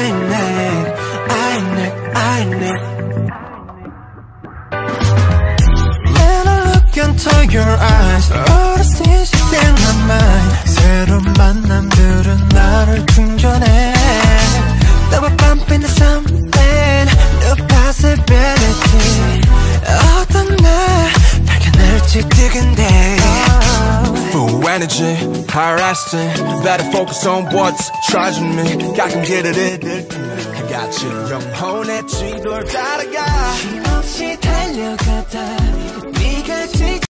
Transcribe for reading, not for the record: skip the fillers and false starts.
When I look into your eyes, all I see is you in my mind. 새로운 만남들은 나를 충전해. Double bump into something, new possibility. 어떤 날 발견할지 뜨근데. Full energy, higher estimate. Better focus on what's charging me. 가끔 길을 잃을 때면 I got you. 영혼의 지도를 따라가. 힘없이 달려가다 네가